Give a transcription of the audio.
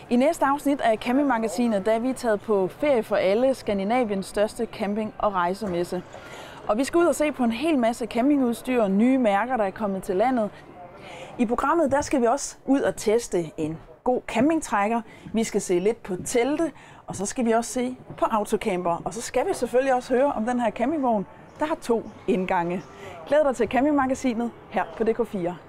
I næste afsnit af Campingmagasinet, der er vi taget på ferie for alle, Skandinaviens største camping- og rejsemesse. Og vi skal ud og se på en hel masse campingudstyr og nye mærker, der er kommet til landet. I programmet der skal vi også ud og teste en god campingtrækker. Vi skal se lidt på telte, og så skal vi også se på autocamper. Og så skal vi selvfølgelig også høre om den her campingvogn, der har 2 indgange. Glæd dig til Campingmagasinet her på DK4.